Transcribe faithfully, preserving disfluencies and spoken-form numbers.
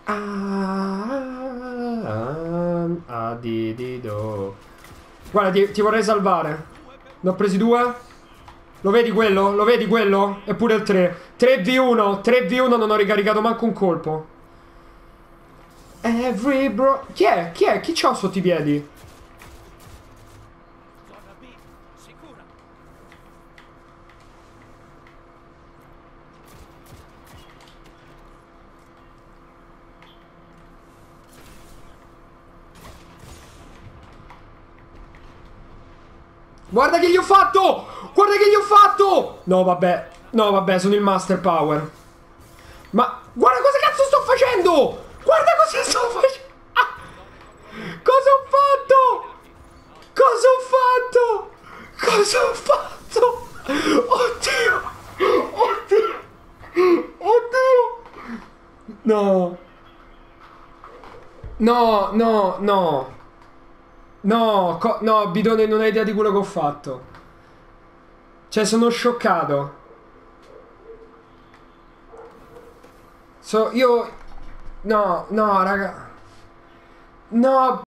Ah, ah, di, di, do. Guarda, ti, ti vorrei salvare. Ne ho presi due. Lo vedi quello? Lo vedi quello? Eppure il tre. tre vu uno. tre vu uno, non ho ricaricato manco un colpo. Every bro... Chi è? Chi è? Chi c'ho sotto i piedi? Guarda che gli ho fatto! Guarda che gli ho fatto! No, vabbè. No, vabbè, sono il Master Power. Ma guarda cosa cazzo sto facendo! Guarda cosa sto facendo! Ah! Cosa ho fatto? Cosa ho fatto? Cosa ho fatto? Oddio! Oddio! Oddio! No! No, no, no! No, no, Bidone, non hai idea di quello che ho fatto. Cioè, sono scioccato. So, io... No, no, raga. No,